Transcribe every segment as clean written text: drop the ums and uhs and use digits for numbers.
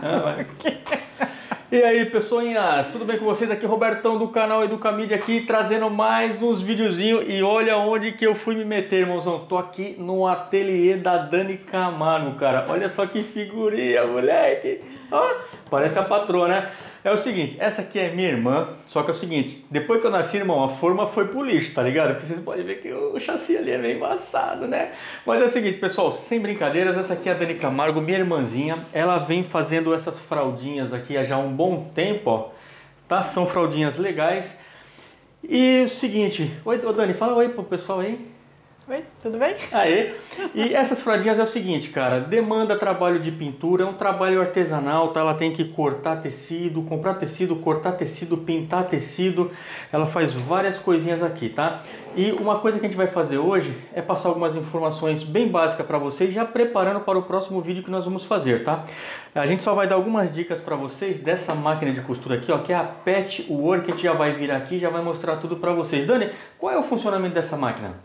E aí, pessoinhas, tudo bem com vocês? Aqui é o Robertão do canal Educamídia aqui, trazendo mais uns videozinhos. E olha onde que eu fui me meter, irmãozão. Tô aqui no ateliê da Dani Camargo, cara. Olha só que figurinha, moleque. Ó, parece a patroa, né? É o seguinte, essa aqui é minha irmã, só que é o seguinte, depois que eu nasci, irmão, a forma foi pro lixo, tá ligado? Porque vocês podem ver que o chassi ali é meio embaçado, né? Mas é o seguinte, pessoal, sem brincadeiras, essa aqui é a Dani Camargo, minha irmãzinha. Ela vem fazendo essas fraldinhas aqui há já um bom tempo, ó, tá? São fraldinhas legais. E o seguinte, oi, Dani, fala oi pro pessoal aí. Oi, tudo bem? Aê! E essas fraldinhas é o seguinte, cara, demanda trabalho de pintura, é um trabalho artesanal, tá? Ela tem que cortar tecido, comprar tecido, cortar tecido, pintar tecido, ela faz várias coisinhas aqui, tá? E uma coisa que a gente vai fazer hoje é passar algumas informações bem básicas para vocês, já preparando para o próximo vídeo que nós vamos fazer, tá? A gente só vai dar algumas dicas para vocês dessa máquina de costura aqui, ó, que é a Patchwork, que a gente já vai vir aqui, já vai mostrar tudo para vocês. Dani, qual é o funcionamento dessa máquina?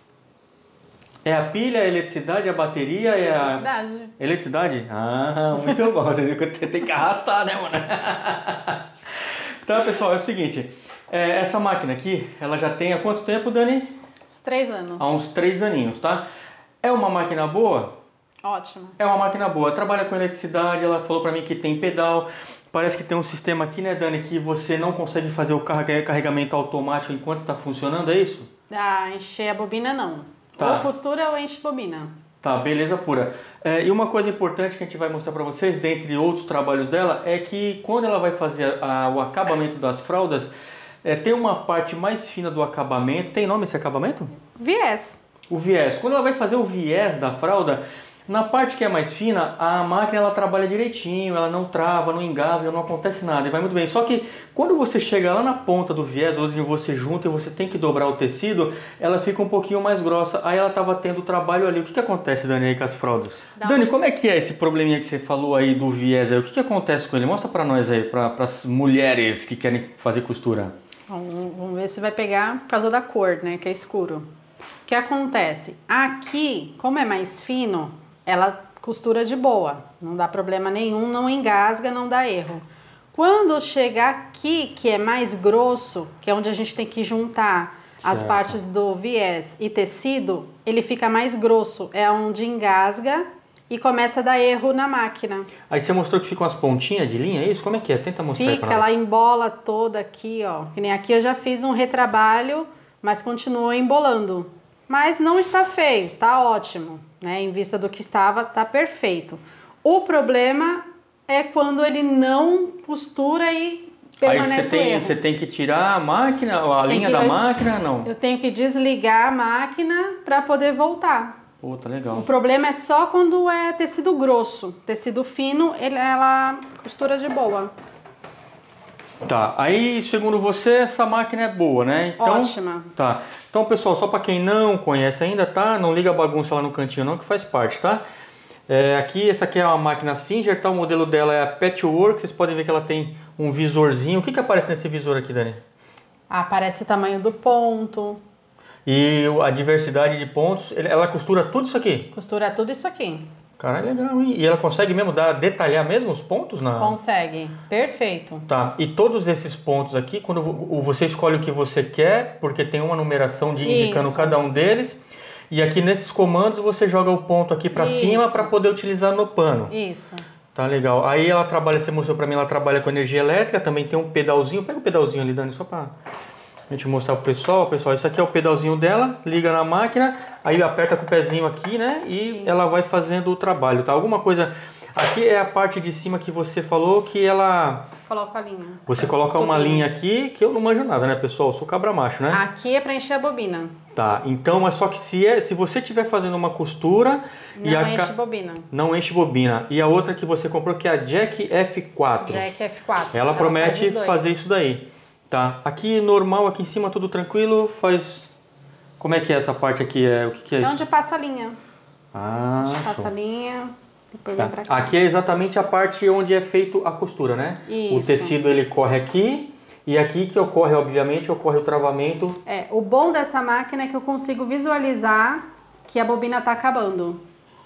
É a pilha, a eletricidade, a bateria, é a... Eletricidade. Eletricidade? Ah, muito bom. Você viu que eu tenho que arrastar, né, mano? Então, pessoal, é o seguinte. Essa máquina aqui, ela já tem há quanto tempo, Dani? Uns 3 anos. Há uns 3 aninhos, tá? É uma máquina boa? Ótimo. É uma máquina boa. Trabalha com eletricidade, ela falou pra mim que tem pedal. Parece que tem um sistema aqui, né, Dani, que você não consegue fazer o carregamento automático enquanto está funcionando, é isso? Ah, encher a bobina não. Tá. Ou costura ou enche bobina. Tá, beleza pura. E uma coisa importante que a gente vai mostrar para vocês, dentre outros trabalhos dela, é que quando ela vai fazer o acabamento das fraldas, tem uma parte mais fina do acabamento. Tem nome esse acabamento? Viés. O viés. Quando ela vai fazer o viés da fralda, na parte que é mais fina, a máquina ela trabalha direitinho, ela não trava, não engasga, não acontece nada, e vai muito bem. Só que quando você chega lá na ponta do viés, onde você junta e você tem que dobrar o tecido, ela fica um pouquinho mais grossa. Aí ela estava tendo trabalho ali. O que acontece, Dani, aí com as fraldas? Dani, como é que é esse probleminha que você falou aí do viés aí? O que acontece com ele? Mostra pra nós aí, para as mulheres que querem fazer costura. Vamos ver se vai pegar por causa da cor, né, que é escuro. O que acontece? Aqui, como é mais fino, ela costura de boa, não dá problema nenhum, não engasga, não dá erro. Quando chega aqui, que é mais grosso, que é onde a gente tem que juntar as partes do viés e tecido, ele fica mais grosso, é onde engasga e começa a dar erro na máquina. Aí você mostrou que ficam as pontinhas de linha, é isso? Como é que é? Tenta mostrar aí pra nós. Ela embola toda aqui, ó, que nem aqui eu já fiz um retrabalho, mas continua embolando. Mas não está feio, está ótimo, né? Em vista do que estava, está perfeito. O problema é quando ele não costura e permanece o erro. Você tem que tirar a máquina, a linha da máquina, não? Eu tenho que desligar a máquina para poder voltar. Pô, tá legal. O problema é só quando é tecido grosso. Tecido fino, ela costura de boa. Tá, aí segundo você essa máquina é boa, né? Então, ótima. Tá, então pessoal, só para quem não conhece ainda, tá? Não liga a bagunça lá no cantinho não, que faz parte, tá? Essa aqui é uma máquina Singer, tá? O modelo dela é a Patchwork, vocês podem ver que ela tem um visorzinho. O que aparece nesse visor aqui, Dani? Aparece o tamanho do ponto. E a diversidade de pontos, ela costura tudo isso aqui? Costura tudo isso aqui. Caralho, legal, hein? E ela consegue mesmo detalhar mesmo os pontos? Consegue, perfeito. Tá, e todos esses pontos aqui, quando você escolhe o que você quer, porque tem uma numeração indicando cada um deles, e aqui nesses comandos você joga o ponto aqui pra cima para poder utilizar no pano. Isso. Tá legal. Aí ela trabalha, você mostrou pra mim, ela trabalha com energia elétrica, também tem um pedalzinho. Pega o pedalzinho ali, Dani, só pra a gente mostrar pro pessoal. Pessoal, isso aqui é o pedalzinho dela, liga na máquina, aí aperta com o pezinho aqui, né? E ela vai fazendo o trabalho, tá? Alguma coisa... Aqui é a parte de cima que você falou que ela... Coloca a linha. Você coloca uma linha aqui, que eu não manjo nada, né, pessoal? Eu sou cabra macho, né? Aqui é pra encher a bobina. Tá, então, mas só que se você estiver fazendo uma costura... Não enche bobina. Não enche bobina. E a outra que você comprou, que é a Jack F4. Jack F4. Ela promete fazer isso daí. Tá, aqui normal, aqui em cima tudo tranquilo, faz... Como é que é essa parte aqui? O que é isso? É onde passa a linha. Ah, passa a linha, depois vem pra cá. Aqui é exatamente a parte onde é feito a costura, né? Isso. O tecido ele corre aqui, e aqui que ocorre, obviamente, ocorre o travamento. O bom dessa máquina é que eu consigo visualizar que a bobina tá acabando.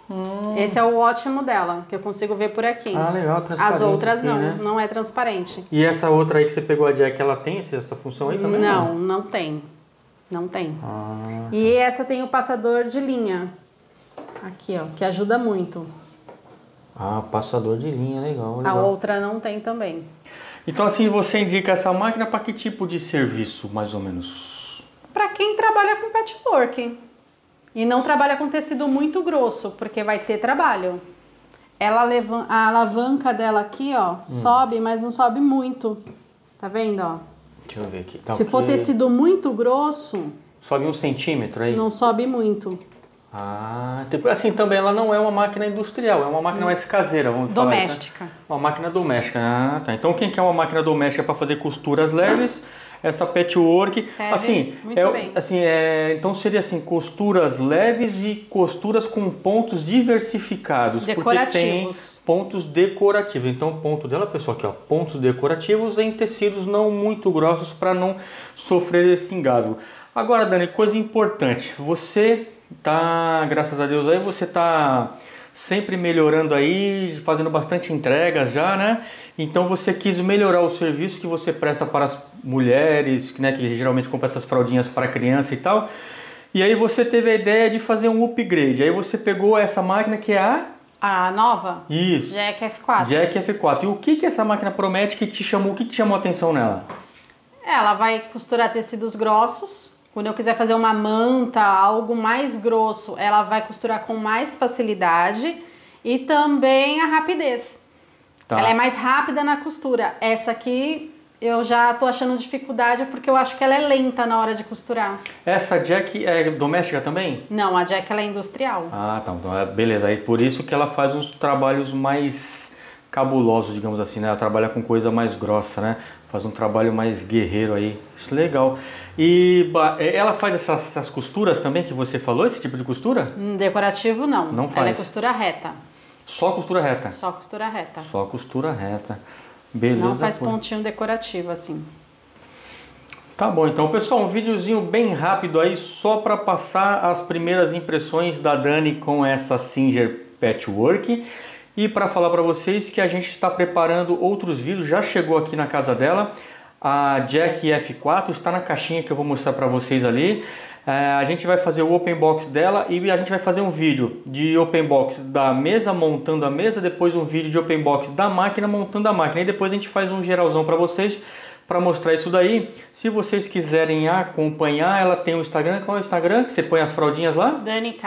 Esse é o ótimo dela, que eu consigo ver por aqui. Ah, legal, transparente. As outras aqui, não, né? não é transparente. E essa outra aí que você pegou a Jack, ela tem essa função aí também? Não, não tem. Não tem. Ah. E essa tem o passador de linha. Aqui, ó, que ajuda muito. Ah, passador de linha, legal, A legal. outra não tem também. Então assim, você indica essa máquina para que tipo de serviço, mais ou menos? Para quem trabalha com patchwork e não trabalha com tecido muito grosso, porque vai ter trabalho. A alavanca dela aqui, ó, sobe, mas não sobe muito. Tá vendo, ó? Deixa eu ver aqui. Tá, Se for tecido muito grosso, sobe 1 centímetro aí? não sobe muito. Ah, assim também ela não é uma máquina industrial, é uma máquina mais caseira, vamos falar. Doméstica. Né? Uma máquina doméstica. Ah, tá. Então quem quer uma máquina doméstica para fazer costuras leves, essa patchwork, Serve assim, muito bem. assim, então seria assim, costuras leves e costuras com pontos diversificados, porque tem pontos decorativos. Então o ponto dela, pessoal, aqui, ó, pontos decorativos em tecidos não muito grossos para não sofrer esse engasgo. Agora, Dani, coisa importante, você tá, graças a Deus aí, você tá sempre melhorando aí, fazendo bastante entregas já, né? Então você quis melhorar o serviço que você presta para as mulheres, né, que geralmente compram essas fraldinhas para criança e tal. E aí você teve a ideia de fazer um upgrade. Aí você pegou essa máquina que é a nova? Isso. Jack F4. Jack F4. E o que essa máquina promete que te chamou, o que te chamou a atenção nela? Ela vai costurar tecidos grossos. Quando eu quiser fazer uma manta, algo mais grosso, ela vai costurar com mais facilidade e também a rapidez. Tá. Ela é mais rápida na costura. Essa aqui eu já tô achando dificuldade porque eu acho que ela é lenta na hora de costurar. Essa Jack é doméstica também? Não, a Jack ela é industrial. Ah, tá. Então, beleza. Aí por isso que ela faz uns trabalhos mais cabulosos, digamos assim, né? Ela trabalha com coisa mais grossa, né? Faz um trabalho mais guerreiro aí. Isso é legal. E ela faz essas costuras também que você falou, esse tipo de costura? Decorativo não. Não faz. Ela é costura reta. Só costura reta? Só costura reta. Só costura reta. Beleza. Não faz pontinho decorativo assim. Tá bom, então pessoal, um videozinho bem rápido aí, só para passar as primeiras impressões da Dani com essa Singer Patchwork. E para falar para vocês que a gente está preparando outros vídeos, já chegou aqui na casa dela. A Jack F4 está na caixinha que eu vou mostrar para vocês ali. A gente vai fazer o open box dela e a gente vai fazer um vídeo de open box da mesa montando a mesa, depois um vídeo de open box da máquina montando a máquina e depois a gente faz um geralzão para vocês para mostrar isso daí. Se vocês quiserem acompanhar, ela tem o Instagram. Qual é o Instagram? Que você põe as fraldinhas lá?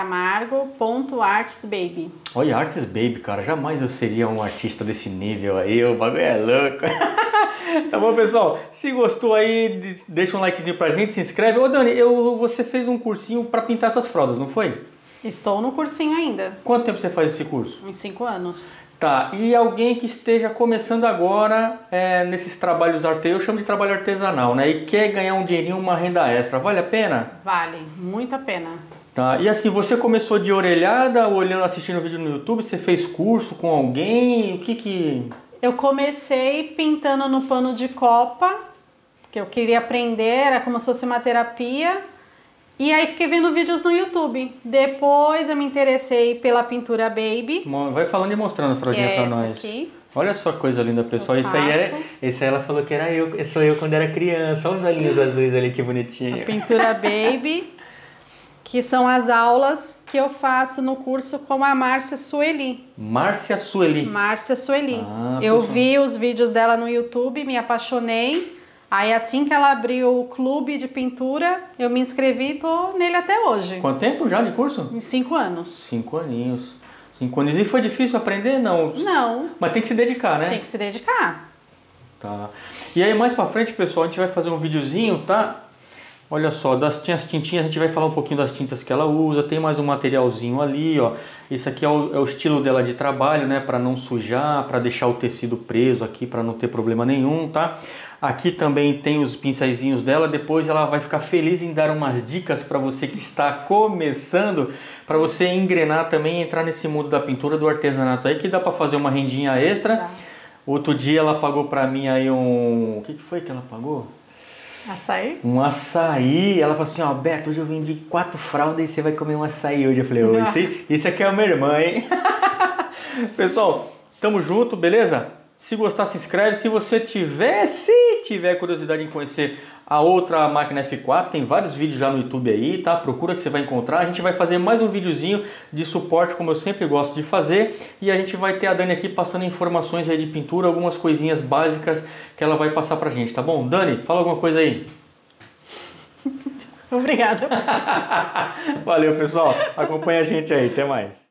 danicamargo.artsbaby. Olha, Arts Baby, cara, jamais eu seria um artista desse nível aí, o bagulho é louco. Tá bom, pessoal? Se gostou aí, deixa um likezinho pra gente, se inscreve. Ô Dani, você fez um cursinho pra pintar essas fraldas, não foi? Estou no cursinho ainda. Quanto tempo você faz esse curso? Em 5 anos. Tá, e alguém que esteja começando agora nesses trabalhos eu chamo de trabalho artesanal, né? E quer ganhar um dinheirinho, uma renda extra, vale a pena? Vale, muito a pena. Tá, e assim, você começou de orelhada, olhando, assistindo vídeo no YouTube, você fez curso com alguém, o que... Eu comecei pintando no pano de copa, que eu queria aprender, era como se fosse uma terapia. E aí fiquei vendo vídeos no YouTube. Depois eu me interessei pela pintura Baby. Vai falando e mostrando a fraldinha pra nós. Aqui. Olha só que coisa linda, pessoal. Esse aí ela falou que era eu, sou eu quando era criança. Olha os olhinhos azuis ali, que bonitinho. A pintura Baby, que são as aulas que eu faço no curso com a Márcia Sueli. Márcia Sueli. Márcia Sueli. Eu vi os vídeos dela no YouTube, me apaixonei. Aí assim que ela abriu o clube de pintura, eu me inscrevi e tô nele até hoje. Quanto tempo já de curso? Em 5 anos. 5 aninhos. 5 anos. E foi difícil aprender? Não. Não. Mas tem que se dedicar, né? Tem que se dedicar. Tá. E aí mais pra frente, pessoal, a gente vai fazer um videozinho, tá? Olha só, das tintinhas, a gente vai falar um pouquinho das tintas que ela usa. Tem mais um materialzinho ali, ó. Esse aqui é o estilo dela de trabalho, né? Pra não sujar, pra deixar o tecido preso aqui, pra não ter problema nenhum, tá? Aqui também tem os pincéisinhos dela. Depois ela vai ficar feliz em dar umas dicas para você que está começando, para você engrenar também, entrar nesse mundo da pintura, do artesanato aí, que dá para fazer uma rendinha extra. Tá. Outro dia ela pagou para mim aí um... O que foi que ela pagou? Açaí? Um açaí. Ela falou assim, ó, Beto, hoje eu vendi 4 fraldas e você vai comer um açaí hoje. Eu falei, ô, isso aqui é uma irmã, hein? Pessoal, tamo junto, beleza? Se gostar, se inscreve. Se você tiver curiosidade em conhecer a outra máquina F4, tem vários vídeos já no YouTube aí, tá? Procura que você vai encontrar. A gente vai fazer mais um videozinho de suporte, como eu sempre gosto de fazer. E a gente vai ter a Dani aqui passando informações aí de pintura, algumas coisinhas básicas que ela vai passar pra gente, tá bom? Dani, fala alguma coisa aí. Obrigada. Valeu, pessoal. Acompanha a gente aí. Até mais.